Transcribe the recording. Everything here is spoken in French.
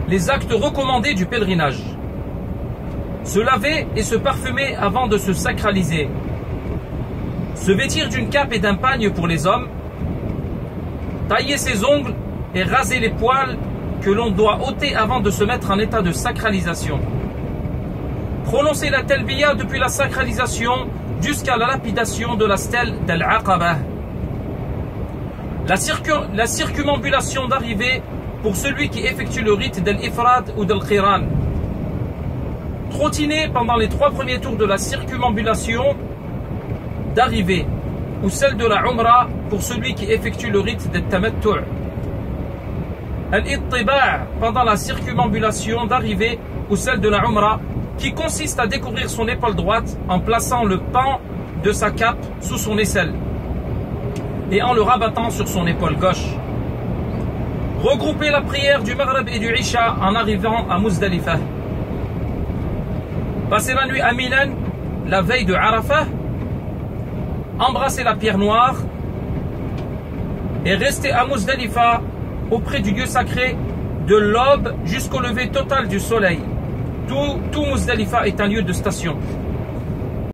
Les actes recommandés du pèlerinage. Se laver et se parfumer avant de se sacraliser. Se vêtir d'une cape et d'un pagne pour les hommes. Tailler ses ongles et raser les poils que l'on doit ôter avant de se mettre en état de sacralisation. Prononcer la talbiya depuis la sacralisation jusqu'à la lapidation de la stèle d'Al-Aqaba. La circumambulation d'arrivée pour celui qui effectue le rite d'Al-Ifrad ou d'Al-Qiran. Trottiner pendant les 3 premiers tours de la circumambulation d'arrivée ou celle de la Umrah pour celui qui effectue le rite d'Al-Tamattu'. Al-Ittiba' pendant la circumambulation d'arrivée ou celle de la Umrah qui consiste à découvrir son épaule droite en plaçant le pan de sa cape sous son aisselle et en le rabattant sur son épaule gauche. Regrouper la prière du Maghrib et du Isha en arrivant à Muzdalifah. Passer la nuit à Minan, la veille de Arafah. Embrasser la pierre noire et rester à Muzdalifah auprès du lieu sacré de l'aube jusqu'au lever total du soleil. Tout Muzdalifah est un lieu de station.